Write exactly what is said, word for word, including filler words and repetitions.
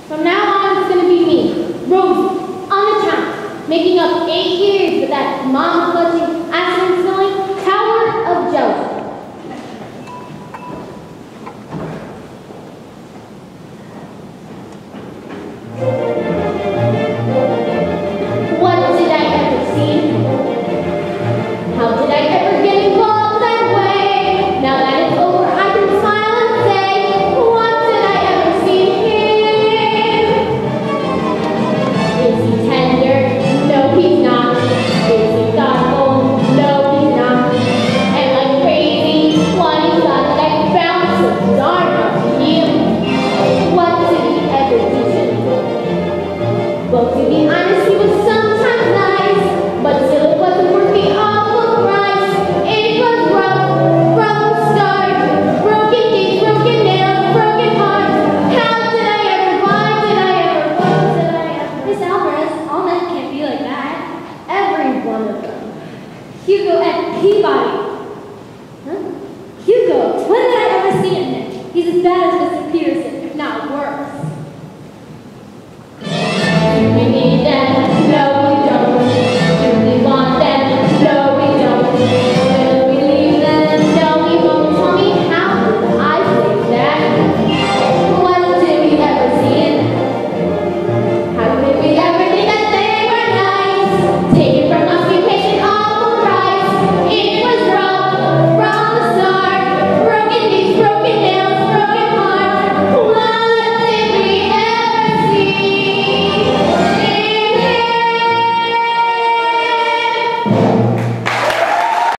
From now on, it's going to be me, Rosie, on the town, making up eight years with that mom-clutching, accident-smelling tower of jealousy. What did I ever see? How did I ever get involved that way? Now that it's over, I can smile and say, what did I ever see him? Is he tender? No, he's not. Is he thoughtful? No, he's not. Am I crazy? One he thought that I found so darn hard to heal. What did he ever do? Well, to be honest, he was sometimes nice, but still it wasn't worth the awful price. It was rough from the start. Broken teeth, broken nails, broken hearts. How did I ever, why did I ever, what did I ever? Miss Alvarez, all men can't be like that. Every one of them. Hugo and Peabody. Huh? Hugo, when did I ever see him? He's as bad as